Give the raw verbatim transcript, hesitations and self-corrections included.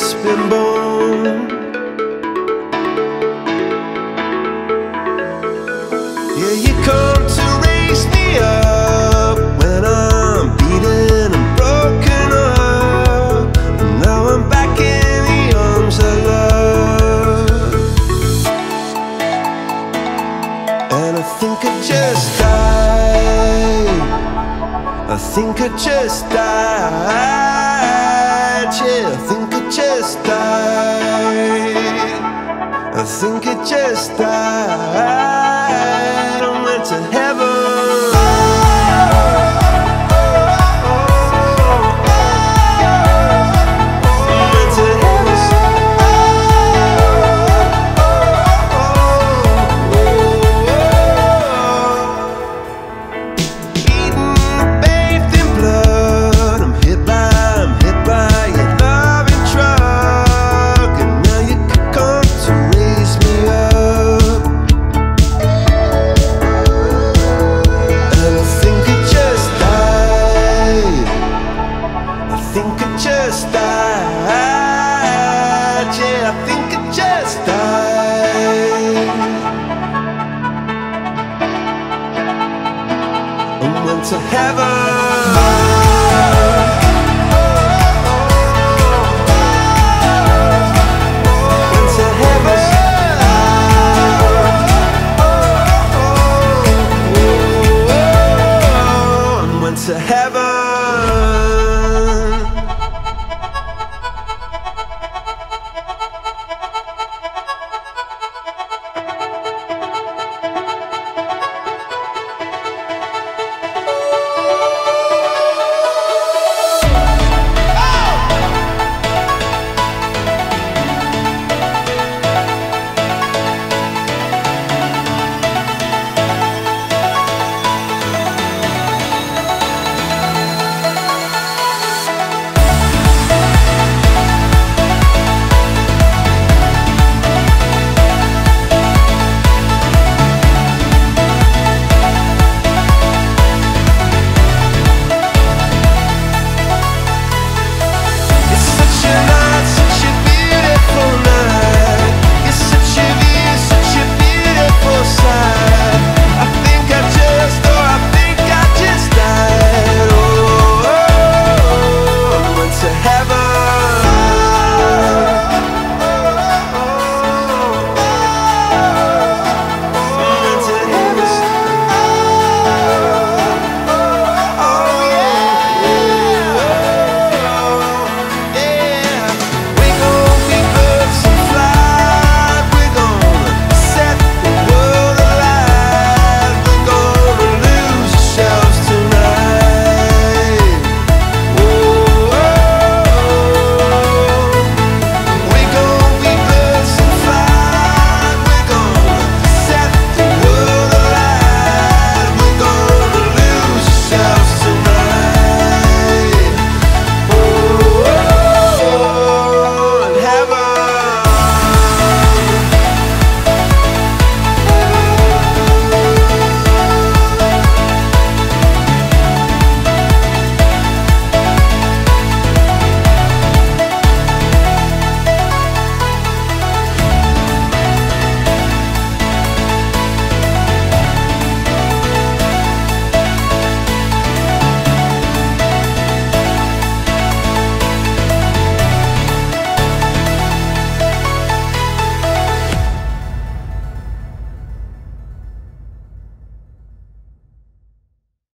just been born. Yeah, you come to raise me up when I'm beaten and broken up. And now I'm back in the arms of love. And I think I just died. I think I just died. Yeah, I think I just died. I think I just died. I went to heaven. I think I just died. Yeah, I think I just died. I went to heaven.